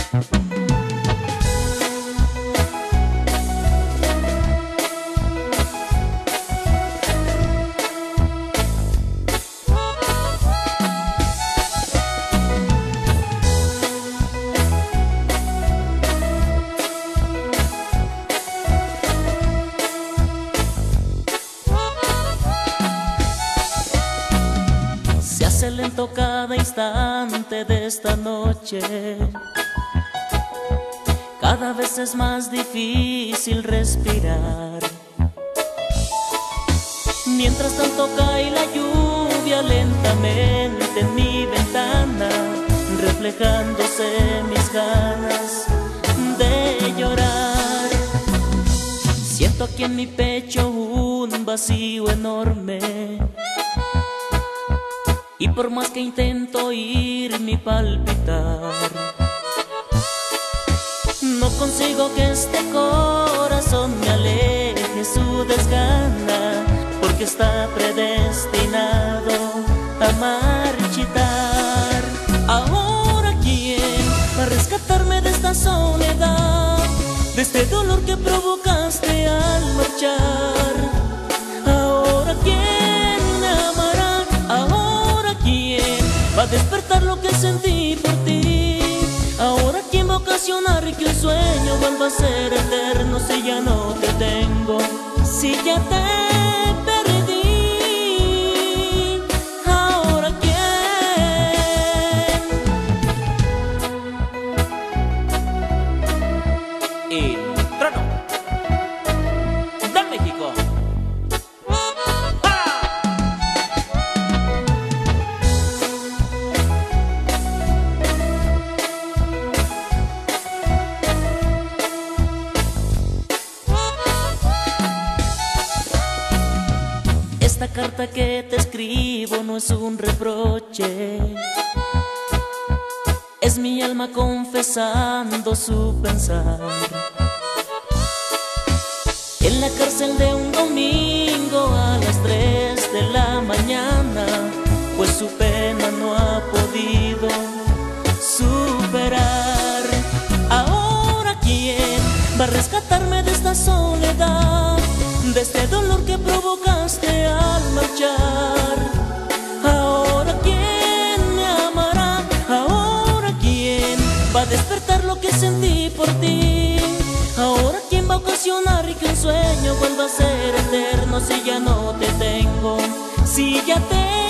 Se hace lento cada instante de esta noche, cada vez es más difícil respirar. Mientras tanto cae la lluvia lentamente en mi ventana, reflejándose mis ganas de llorar. Siento aquí en mi pecho un vacío enorme, y por más que intento oír mi palpitar, no consigo que este corazón me aleje su desgana, porque está predestinado a marchitar. Ahora ¿quién va a rescatarme de esta soledad, de este dolor que provocaste al marchar? Ahora ¿quién me amará? Ahora ¿quién va a despertar lo que sentí por ti? Ahora ¿quién va a ocasionar que un sueño vuelva a ser eterno si ya no te tengo, si ya te perdí? Ahora ¿quién? El trono de México. Esta carta que te escribo no es un reproche, es mi alma confesando su pensar. En la cárcel de un domingo a las 3 de la mañana, pues su pena no ha podido superar. Ahora ¿quién va a rescatarme de esta soledad, de este dolor que provocaste al marchar? Ahora ¿quién me amará? Ahora ¿quién va a despertar lo que sentí por ti? Ahora ¿quién va a ocasionar que un sueño vuelva a ser eterno si ya no te tengo, si ya te